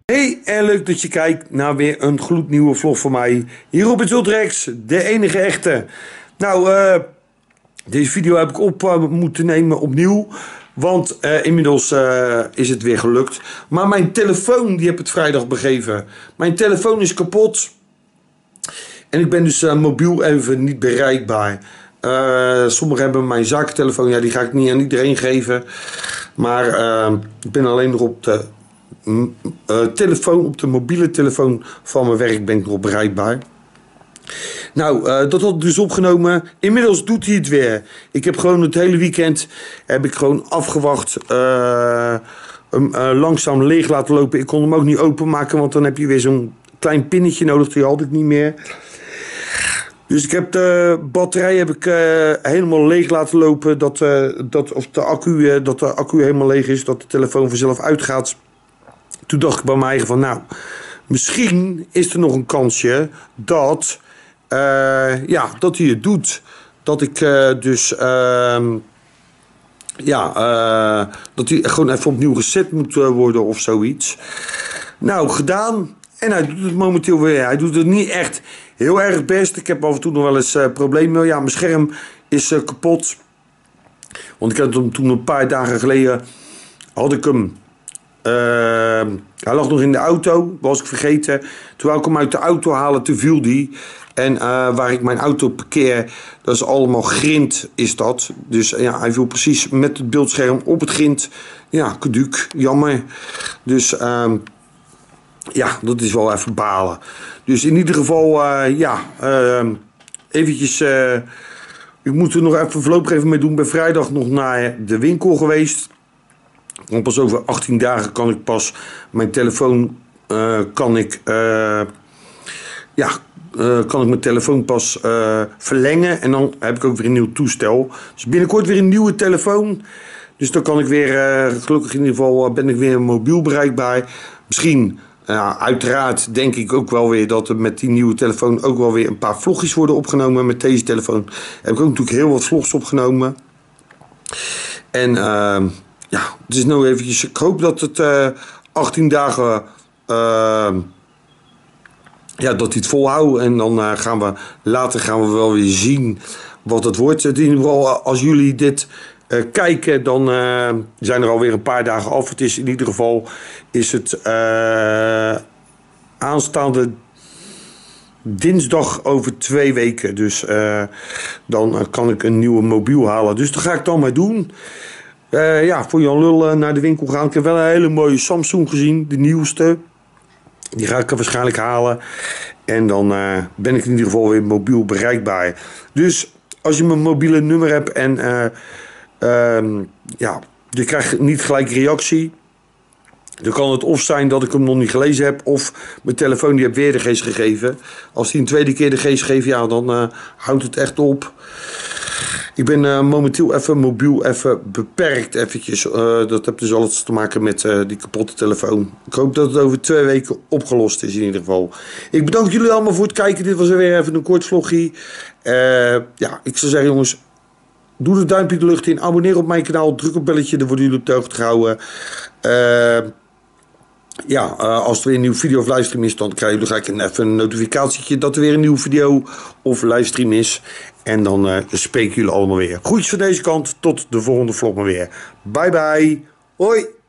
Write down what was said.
Hey, en leuk dat je kijkt naar weer een gloednieuwe vlog van mij. Hier op het Ultrex, de enige echte. Nou, deze video heb ik op moeten nemen opnieuw. Want inmiddels is het weer gelukt. Maar mijn telefoon, die heb het vrijdag begeven. Mijn telefoon is kapot. En ik ben dus mobiel even niet bereikbaar. Sommigen hebben mijn zakentelefoon. Ja, die ga ik niet aan iedereen geven. Maar ik ben alleen nog op de telefoon, op de mobiele telefoon van mijn werk ben ik nog bereikbaar. Nou, dat had ik dus opgenomen. Inmiddels doet hij het weer. Ik heb gewoon het hele weekend heb ik gewoon afgewacht. Hem langzaam leeg laten lopen. Ik kon hem ook niet openmaken, want dan heb je weer zo'n klein pinnetje nodig. Die had ik niet meer. Dus ik heb de batterij helemaal leeg laten lopen. Dat de accu helemaal leeg is. Dat de telefoon vanzelf uitgaat. Toen dacht ik bij mij van, nou, misschien is er nog een kansje dat hij het doet. Dat ik dat hij gewoon even opnieuw gezet moet worden of zoiets. Nou, gedaan. En hij doet het momenteel weer. Hij doet het niet echt heel erg best. Ik heb af en toe nog wel eens problemen. Ja, mijn scherm is kapot. Want ik had hem toen een paar dagen geleden, had ik hem. Hij lag nog in de auto, was ik vergeten. Toen wou ik hem uit de auto halen, toen viel die. En waar ik mijn auto parkeer, dat is allemaal grind, is dat. Dus ja, hij viel precies met het beeldscherm op het grind. Ja, caduc, jammer. Dus ja, dat is wel even balen. Dus in ieder geval, eventjes. Ik moet er nog even voorlopig even mee doen. Ik ben vrijdag nog naar de winkel geweest. Want pas over 18 dagen kan ik pas mijn telefoon kan ik mijn telefoon pas verlengen. En dan heb ik ook weer een nieuw toestel. Dus binnenkort weer een nieuwe telefoon. Dus dan kan ik weer, gelukkig in ieder geval, ben ik weer mobiel bereikbaar. Misschien, uiteraard denk ik ook wel weer dat er met die nieuwe telefoon ook wel weer een paar vlogjes worden opgenomen. Met deze telefoon heb ik ook natuurlijk heel wat vlogs opgenomen. En ja, het is nou eventjes, ik hoop dat het 18 dagen, dat hij het volhoudt. En dan gaan we later wel weer zien wat het wordt. In ieder geval, als jullie dit kijken, dan zijn er alweer een paar dagen af. Het is in ieder geval, is het aanstaande dinsdag over 2 weken. Dus dan kan ik een nieuwe mobiel halen. Dus dat ga ik dan maar doen. Voor Jan Lul naar de winkel gaan. Ik heb wel een hele mooie Samsung gezien, de nieuwste. Die ga ik er waarschijnlijk halen. En dan ben ik in ieder geval weer mobiel bereikbaar. Dus als je mijn mobiele nummer hebt en je krijgt niet gelijk reactie. Dan kan het of zijn dat ik hem nog niet gelezen heb, of mijn telefoon die heeft weer de geest gegeven. Als hij een tweede keer de geest geeft, ja, dan houdt het echt op. Ik ben momenteel even mobiel beperkt eventjes. Dat heeft dus alles te maken met die kapotte telefoon. Ik hoop dat het over 2 weken opgelost is in ieder geval. Ik bedank jullie allemaal voor het kijken. Dit was weer even een kort vlogje. Ik zou zeggen, jongens, doe het duimpje de lucht in. Abonneer op mijn kanaal. Druk op belletje. Dan worden jullie op de hoogte gehouden. Als er weer een nieuwe video of livestream is, dan krijgen jullie gelijk even een notificatietje dat er weer een nieuwe video of livestream is. En dan spreken jullie allemaal weer. Groetjes van deze kant. Tot de volgende vlog maar weer. Bye bye. Hoi.